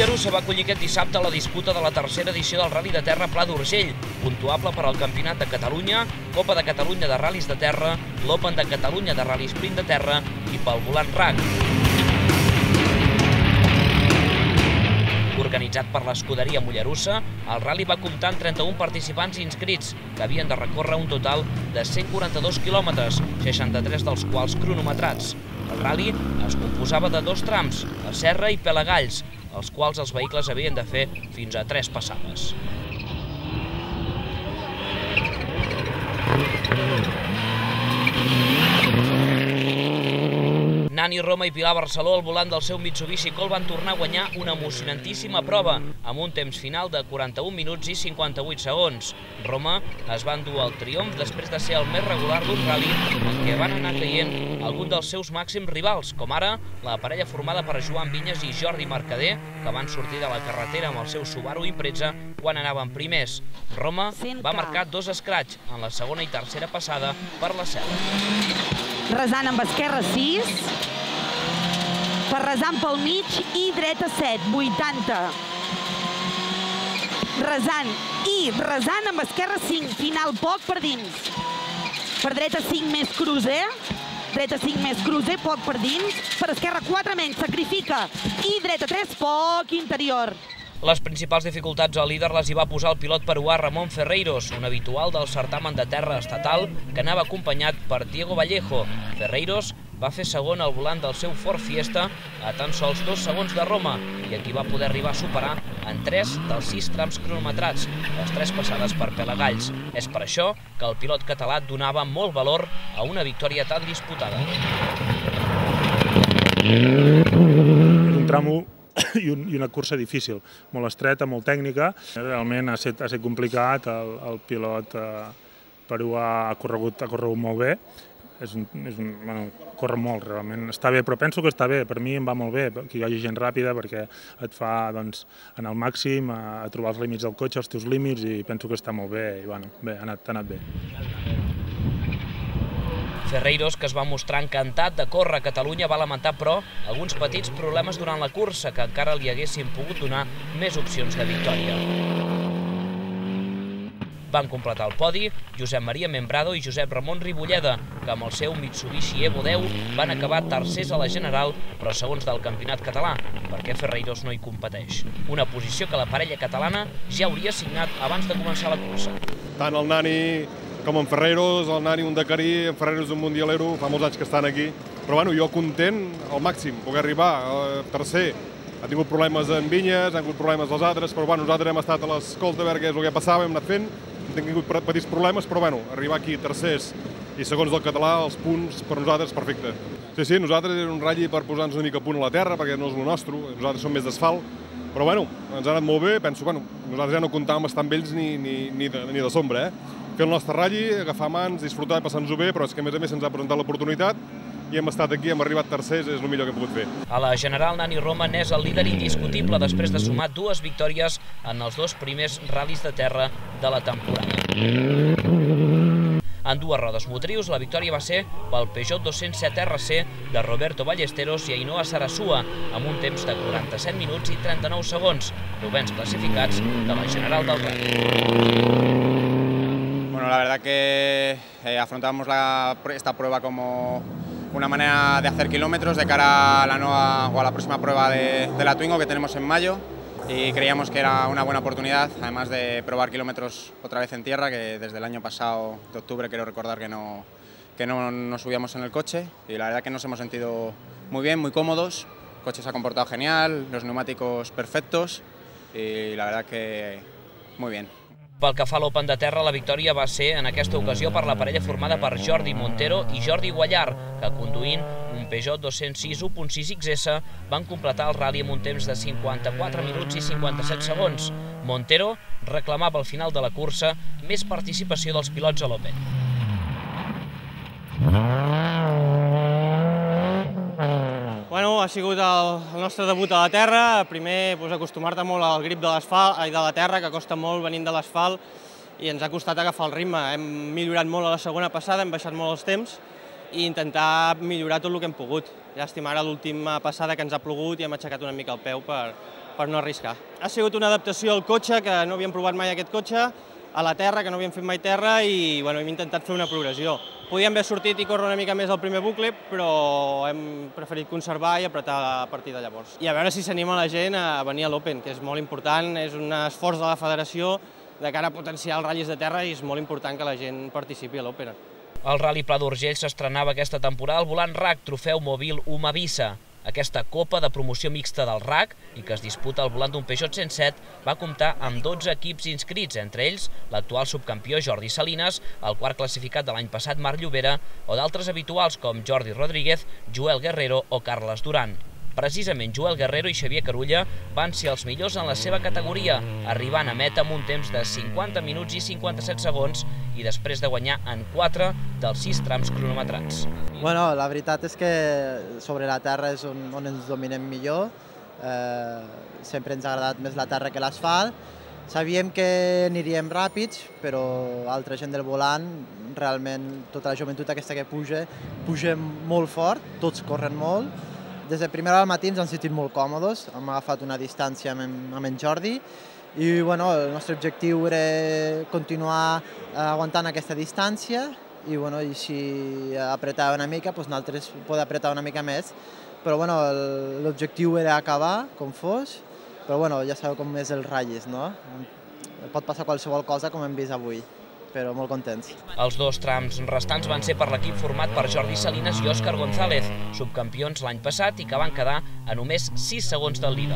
Mollerussa va acollir aquest dissabte la disputa de la tercera edició del Rally de Terra Pla d'Urgell, puntuable per al Campionat de Catalunya, Copa de Catalunya de Ral·lis de Terra, l'Open de Catalunya de Ral·li Sprint de Terra i pel Volant RAC. Organitzat per l'escuderia Mollerussa, el rally va comptar amb 31 participants inscrits, que havien de recórrer un total de 142 quilòmetres, 63 dels quals cronometrats. El rally es composava de 2 trams, a Serra i Pelagalls, els quals els vehicles havien de fer fins a 3 passades. Nani Roma i Pilar Barceló al volant del seu Mitsubishi Colt van tornar a guanyar una emocionantíssima prova, amb un temps final de 41 minuts i 58 segons. Roma es va endur el triomf després de ser el més regular d'un rally en què van anar caient alguns dels seus màxims rivals, com ara la parella formada per Joan Vinyes i Jordi Mercader, que van sortir de la carretera amb el seu Subaru Impreza quan anaven primers. Roma va marcar 2 escratx en la segona i tercera passada per la Selva. Resant amb esquerra 6, per resant pel mig i dreta 7, 80. Resant amb esquerra 5, final poc per dins. Per dreta 5 més cruiser, poc per dins. Per esquerra 4 menys, sacrifica. I dreta 3, poc interior. Les principals dificultats al líder les hi va posar el pilot peruà Ramon Ferreiros, un habitual del certamen de terra estatal que anava acompanyat per Diego Vallejo. Ferreiros va fer segon al volant del seu Ford Fiesta a tan sols 2 segons de Roma i aquí va poder arribar a superar en 3 dels 6 trams cronometrats, les 3 passades per Pelagalls. És per això que el pilot català donava molt valor a una victòria tan disputada. Un tram 1 i una cursa difícil, molt estreta, molt tècnica. Realment ha estat complicat, el pilot peruà ha corregut molt bé, corre molt realment, està bé, però penso que està bé, per mi em va molt bé que hi hagi gent ràpida perquè et fa anar al màxim, a trobar els límits del cotxe, els teus límits, i penso que està molt bé, i bé, ha anat bé. Ferreiros, que es va mostrar encantat de córrer a Catalunya, va lamentar, però, alguns petits problemes durant la cursa que encara li haguessin pogut donar més opcions de victòria. Van completar el podi Josep Maria Membrado i Josep Ramon Ribolleda, que amb el seu Mitsubishi Evo 10 van acabar tercers a la general, però segons del campionat català, perquè Ferreiros no hi competeix. Una posició que la parella catalana ja hauria signat abans de començar la cursa. Tant el Nani com en Ferreiros, el Nani un Dakarí, en Ferreiros un mundialero, fa molts anys que estan aquí. Però bueno, jo content al màxim, poder arribar tercer. Ha tingut problemes en Vinyes, han tingut problemes els altres, però bueno, nosaltres hem estat a l'escolta a veure què és el que passava, hem anat fent, hem tingut petits problemes, però bueno, arribar aquí tercers i segons del català, els punts per nosaltres perfecte. Sí, nosaltres és un ratll per posar-nos una mica a punt a la terra, perquè no és el nostre, nosaltres som més d'asfalt, però bueno, ens ha anat molt bé, penso, bueno, nosaltres ja no comptàvem estar amb ells ni de sombra, fer el nostre ratll, agafar mans, disfrutar i passar-nos-ho bé, però és que a més se'ns ha presentat l'oportunitat i hem estat aquí, hem arribat tercers, és el millor que hem pogut fer. A la general, Nani Roma n'és el líder indiscutible després de sumar 2 victòries en els 2 primers ral·lis de terra de la temporada. En 2 rodes motrius, la victòria va ser pel Peugeot 207 RC de Roberto Ballesteros i Ainhoa Sarasua, amb un temps de 47 minuts i 39 segons, 9ens classificats de la general del rally. Bueno, la verdad que afrontamos esta prueba como una manera de hacer kilómetros de cara a la nueva o a la próxima prueba de la Twingo que tenemos en mayo y creíamos que era una buena oportunidad, además de probar kilómetros otra vez en tierra, que desde el año pasado, de octubre, quiero recordar que no nos subíamos en el coche y la verdad que nos hemos sentido muy bien, muy cómodos, el coche se ha comportado genial, los neumáticos perfectos y la verdad que muy bien. Pel que fa a l'Open de terra, la victòria va ser en aquesta ocasió per la parella formada per Jordi Montero i Jordi Guallar, que conduint un Peugeot 206 1.6 XS van completar el rally amb un temps de 54 minuts i 57 segons. Montero reclamava al final de la cursa més participació dels pilots a l'Open. Ha sigut el nostre debut a la terra. Primer, acostumar-te molt al grip de l'asfalt i de la terra, que costa molt venint de l'asfalt, i ens ha costat agafar el ritme. Hem millorat molt a la segona passada, hem baixat molt els temps i intentar millorar tot el que hem pogut. Llàstima ara l'última passada que ens ha plogut i hem aixecat una mica el peu per per no arriscar. Ha sigut una adaptació al cotxe, que no havíem provat mai aquest cotxe, a la terra, que no havíem fet mai terra, i hem intentat fer una progressió. Podíem haver sortit i córrer una mica més al primer bucle, però hem preferit conservar i apretar a partir de llavors. I a veure si s'anima la gent a venir a l'Open, que és molt important, és un esforç de la federació de cara a potenciar els ratllis de terra i és molt important que la gent participi a l'Open. El Rally Pla d'Urgell s'estrenava aquesta temporada al volant RAC Trofeu Mòbil Umavisa. Aquesta copa de promoció mixta del RAC, i que es disputa al volant d'un Peugeot 107, va comptar amb 12 equips inscrits, entre ells l'actual subcampió Jordi Salinas, el quart classificat de l'any passat Marc Llobera, o d'altres habituals com Jordi Rodríguez, Joel Guerrero o Carles Duran. Precisament Joel Guerrero i Xavier Carulla van ser els millors en la seva categoria, arribant a meta amb un temps de 50 minuts i 57 segons i després de guanyar en 4 dels 6 trams cronometrats. Bueno, la veritat és que sobre la terra és on ens dominem millor. Sempre ens ha agradat més la terra que l'asfalt. Sabíem que aniríem ràpids, però altra gent del volant, realment tota la joventut aquesta que puja molt fort, tots corren molt. Des de primera hora al matí ens hem sentit molt còmodes, hem agafat una distància amb en Jordi i el nostre objectiu era continuar aguantant aquesta distància i si apretava una mica, nosaltres podem apretar una mica més, però l'objectiu era acabar com fos, però ja sabeu com és els ratllis, no? Pot passar qualsevol cosa com hem vist avui, però molt contents. Els 2 trams restants van ser per l'equip format per Jordi Salinas i Òscar González, subcampions l'any passat i que van quedar a només 6 segons del líder.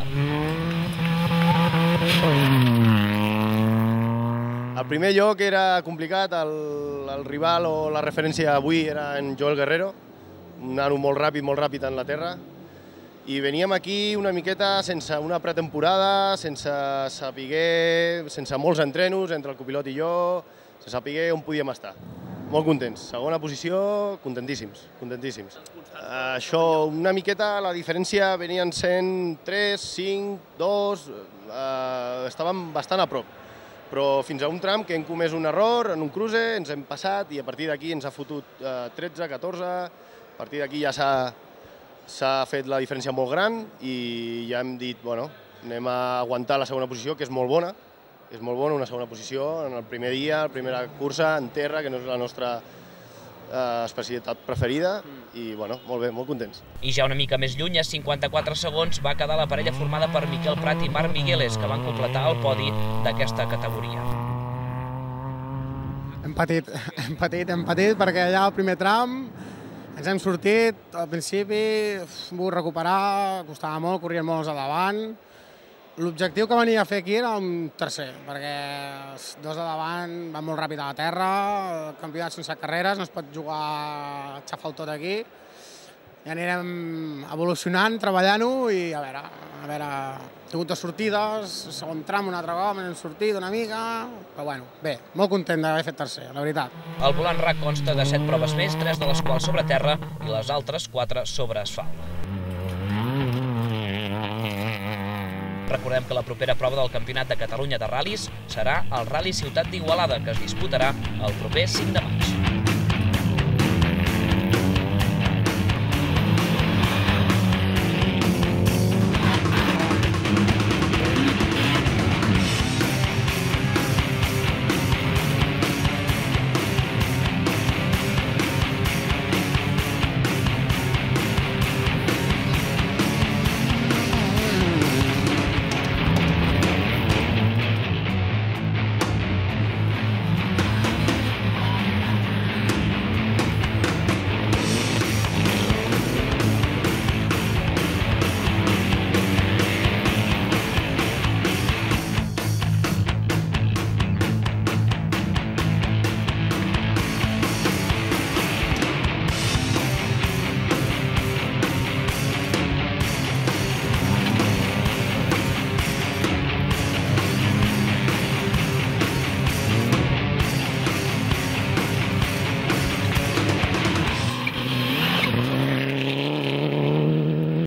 El primer lloc era complicat, el rival o la referència avui era en Joel Guerrero, un nano molt ràpid en la terra, i veníem aquí una miqueta sense una pretemporada, sense molts entrenos entre el copilot i jo, sense saber on podíem estar. Molt contents. Segona posició, contentíssims. Això, una miqueta, la diferència venien sent 3, 5, 2, estàvem bastant a prop. Però fins a un tram que hem comès un error en un cruce, ens hem passat i a partir d'aquí ens ha fotut 13, 14, a partir d'aquí ja s'ha fet la diferència molt gran i ja hem dit, anem a aguantar la segona posició, que és molt bona. És molt bona una segona posició en el primer dia, la primera cursa en terra, que no és la nostra especialitat preferida, i molt bé, molt contents. I ja una mica més lluny, a 54 segons, va quedar la parella formada per Miquel Prat i Marc Migueles, que van completar el podi d'aquesta categoria. Hem patit perquè allà al primer tram ens hem sortit, al principi hem volgut recuperar, costava molt, corrien molt a davant. L'objectiu que venia a fer aquí era un tercer, perquè els 2 de davant van molt ràpid a la terra, el campionat sense carreres, no es pot jugar a xafar tot aquí. I anirem evolucionant, treballant-ho i a veure, he hagut 2 sortides, segon tram un altre cop, hem sortit una mica, però bé, molt content d'haver fet tercer, la veritat. El volant RAC consta de 7 proves més, 3 de les quals sobre terra i les altres 4 sobre asfalt. Recordem que la propera prova del Campionat de Catalunya de ral·lis serà el Rally Ciutat d'Igualada, que es disputarà el proper 5 de maig.